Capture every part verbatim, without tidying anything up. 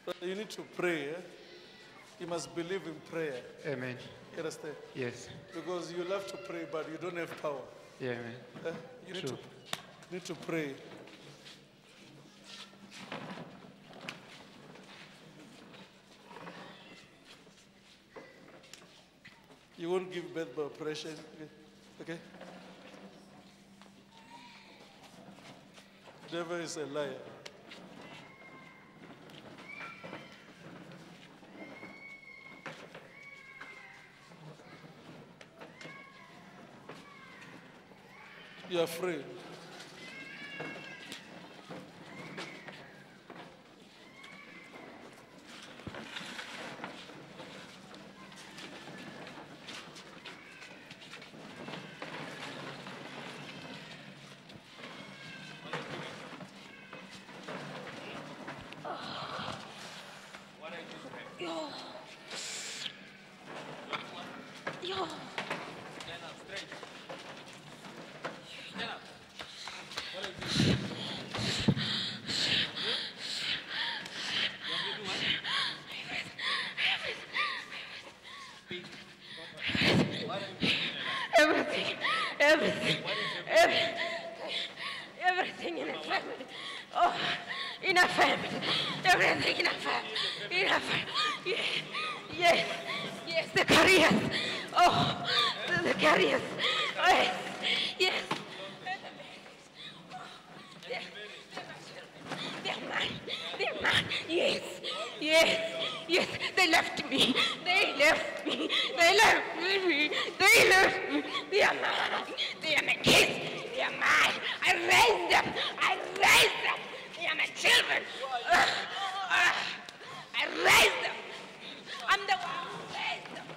So you need to pray. Eh? You must believe in prayer. Amen. You understand? Yes. Because you love to pray, but you don't have power. Yeah, amen. Eh? You need True. to, need to pray. You won't give birth by operation. Okay? Okay? Devil is a liar. You are free. Yo. Yo. Everything, everything, everything, everything in the family. Oh, in a family, everything in a family, in a family. Yes, yes, yes, the careers. Oh, the, the careers. Oh, yes, yes. They're mine, they're mine. Yes, yes, yes. They left me. They left me. They left me. They left me. They are mine. They are my kids. They are mine. I raised them. I raised them. They are my children. Uh, uh, I raised them. I'm the one who raised them.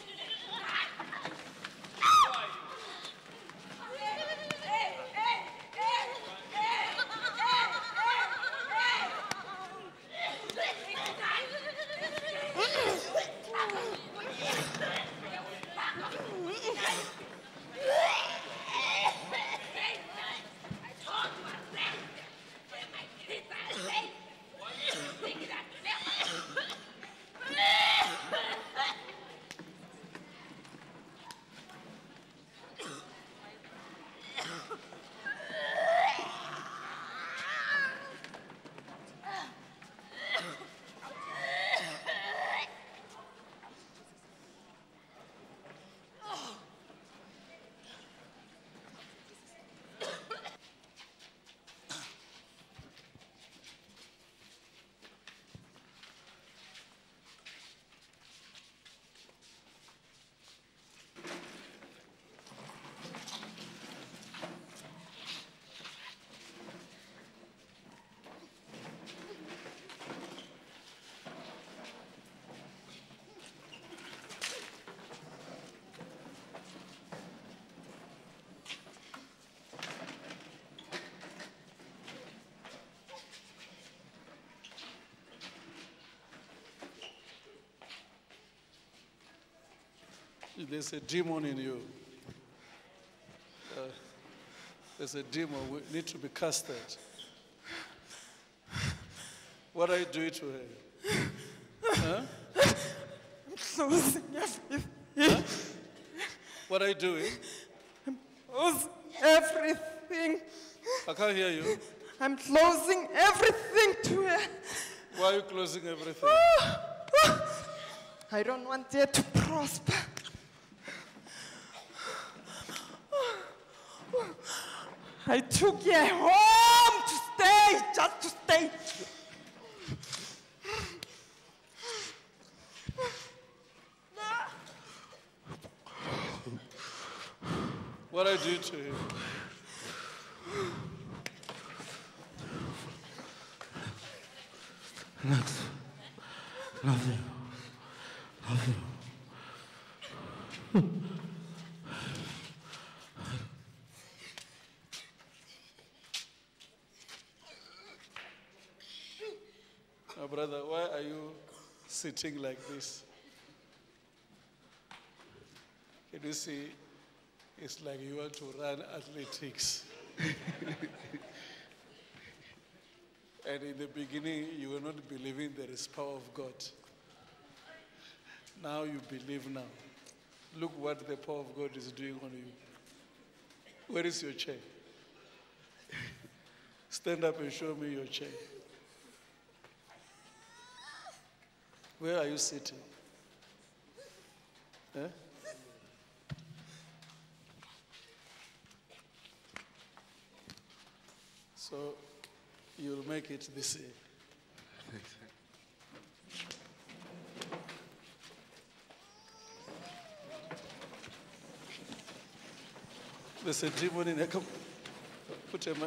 There's a demon in you. Uh, there's a demon. We need to be casted. What are you doing to her? Huh? I'm closing everything. Huh? What are you doing? Closing everything. I can't hear you. I'm closing everything to her. Why are you closing everything? I don't want her to prosper. I took her home to stay, just to stay. What I do to him? Alex, love you. Love you. Oh, brother, why are you sitting like this? Can you see? It's like you want to run athletics. And in the beginning, you were not believing there is power of God. Now you believe now. Look what the power of God is doing on you. Where is your chair? Stand up and show me your chair. Where are you sitting? Eh? So you'll make it this year. There's a demon in here. Come, put your.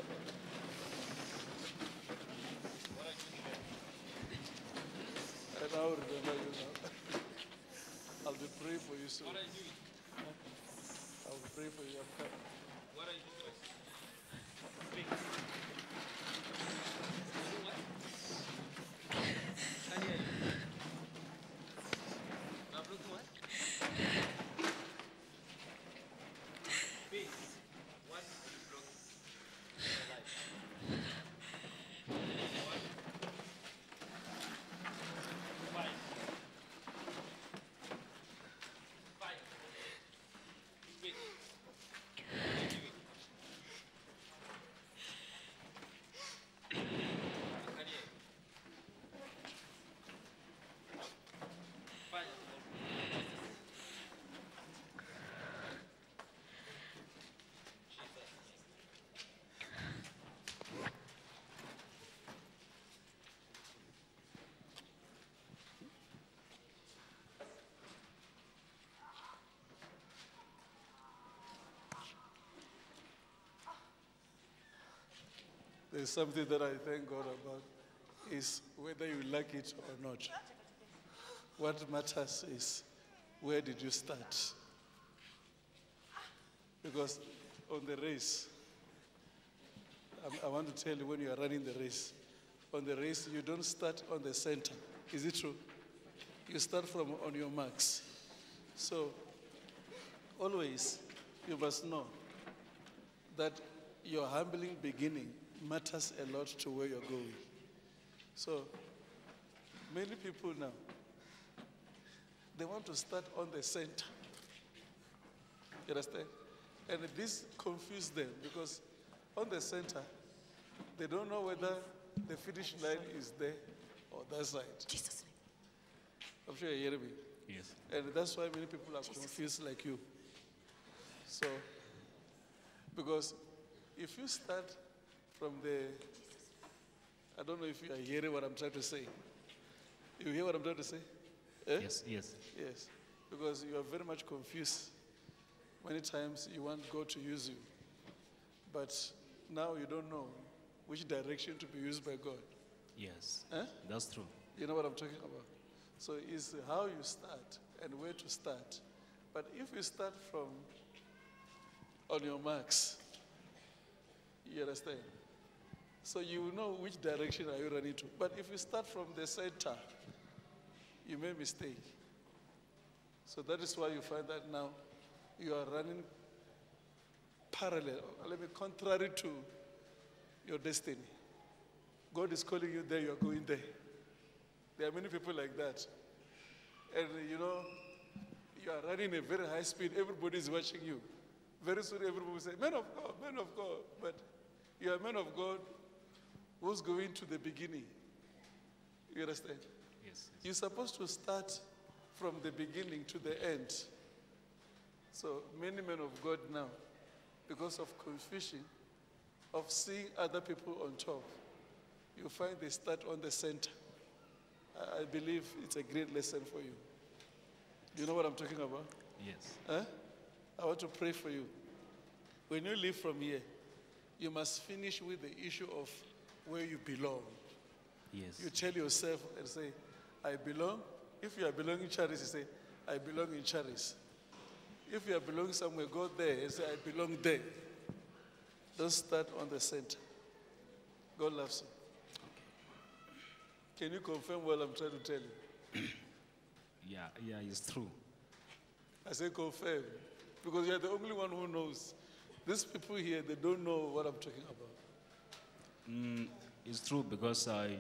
I now remember you now. I'll be praying for you soon. What are you doing? I'll pray for you. I'm coming. What are you doing? There's something that I thank God about, is whether you like it or not. What matters is, where did you start? Because on the race, I, I want to tell you, when you are running the race, on the race, you don't start on the center. Is it true? You start from on your marks. So, always, you must know that your humbling beginning matters a lot to where you're going. So, many people now, they want to start on the center. You understand? And this confuses them, because on the center, they don't know whether the finish line is there or that side. Jesus' name. I'm sure you hear me. Yes. And that's why many people are confused like you. So, because if you start from the, I don't know if you are hearing what I'm trying to say. You hear what I'm trying to say? Eh? Yes, yes. Yes. Because you are very much confused. Many times you want God to use you, but now you don't know which direction to be used by God. Yes. Eh? That's true. You know what I'm talking about? So it's how you start and where to start. But if you start from on your marks, you understand? So you will know which direction are you running to. But if you start from the center, you make mistake. So that is why you find that now you are running parallel, let me contrary to your destiny. God is calling you there, you are going there. There are many people like that. And you know, you are running a very high speed, everybody is watching you. Very soon everybody will say, man of God, man of God. But you are a man of God who's going to the beginning. You understand? Yes. You're supposed to start from the beginning to the end. So many men of God now, because of confusion, of seeing other people on top, you find they start on the center. I believe it's a great lesson for you. Do you know what I'm talking about? Yes. Huh? I want to pray for you. When you leave from here, you must finish with the issue of where you belong. Yes. You tell yourself and say, I belong. If you are belonging in Charis, you say, I belong in Charis. If you are belonging somewhere, go there and say, I belong there. Don't start on the center. God loves you. Can you confirm what I'm trying to tell you? Yeah, yeah, it's true. I say confirm, because you're the only one who knows. These people here, they don't know what I'm talking about. Mm, It's true because I,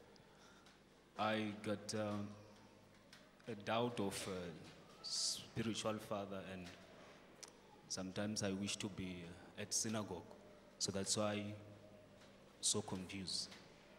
I got um, a doubt of a spiritual father, and sometimes I wish to be at synagogue. So that's why I'm so confused.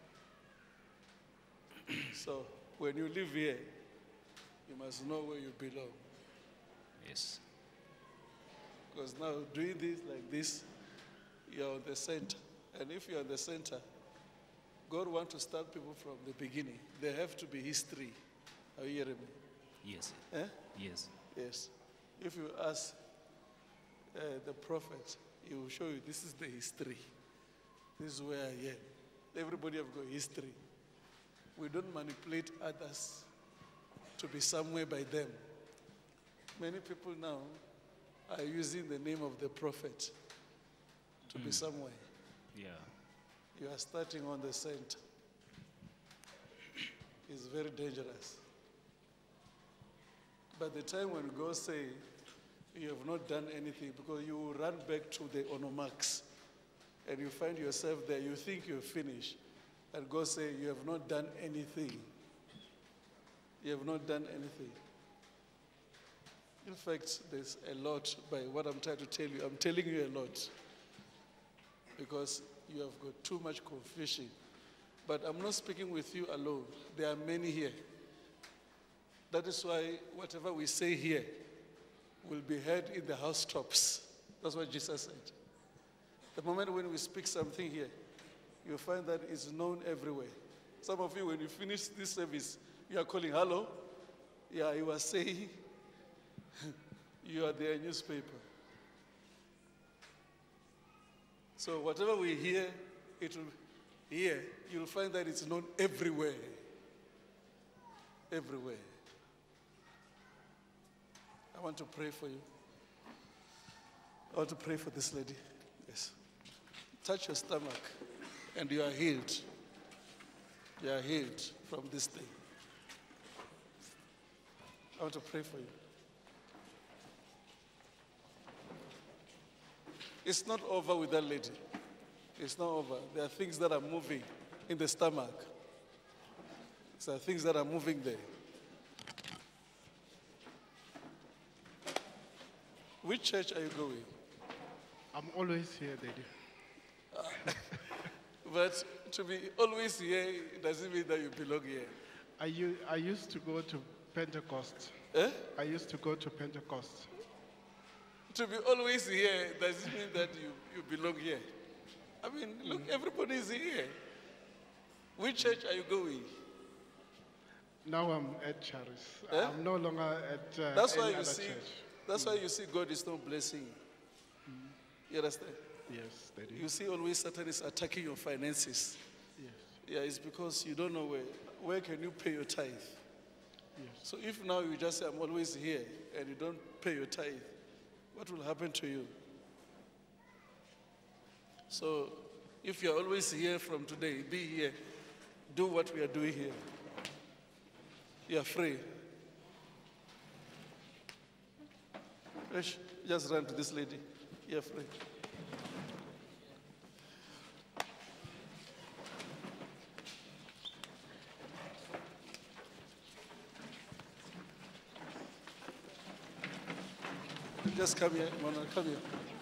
So when you live here, you must know where you belong. Yes. Because now doing this like this, you're on the center. And if you're on the center, God wants to start people from the beginning. There have to be history. Are you hearing me? Yes. Eh? Yes. Yes. If you ask uh, the prophet, he will show you this is the history. This is where I am. Everybody have got history. We don't manipulate others to be somewhere by them. Many people now are using the name of the prophet to be somewhere. Yeah. You are starting on the center. It's very dangerous. By the time when God say you have not done anything, because you will run back to the onomax and you find yourself there, you think you're finished. And God say you have not done anything. You have not done anything. In fact, there's a lot by what I'm trying to tell you. I'm telling you a lot because you have got too much confusion. But I'm not speaking with you alone. There are many here. That is why whatever we say here will be heard in the housetops. That's what Jesus said. The moment when we speak something here, you'll find that it's known everywhere. Some of you, when you finish this service, you are calling, hello? Yeah, you are saying, you are their newspaper. So whatever we hear, it will hear, you'll find that it's known everywhere. Everywhere. I want to pray for you. I want to pray for this lady. Yes. Touch your stomach and you are healed. You are healed from this thing. I want to pray for you. It's not over with that lady. It's not over. There are things that are moving in the stomach. There are things that are moving there. Which church are you going? I'm always here, Daddy. But to be always here doesn't mean that you belong here. I, u- I used to go to Pentecost. Eh? I used to go to Pentecost. To be always here doesn't mean that you, you belong here. I mean, look, everybody is here. Which church are you going? Now I'm at Charis. Eh? I'm no longer at uh, That's why any you other see. church. That's why you see God is not blessing you. You understand? Yes, Daddy. You see, always Satan is attacking your finances. Yes, Yeah, it's because you don't know where. Where can you pay your tithe? yes. So if now you just say, I'm always here, and you don't pay your tithe, what will happen to you? So if you're always here from today, be here. Do what we are doing here. You are free. Ish, just run to this lady. You are free. Just come here, Mona, come here.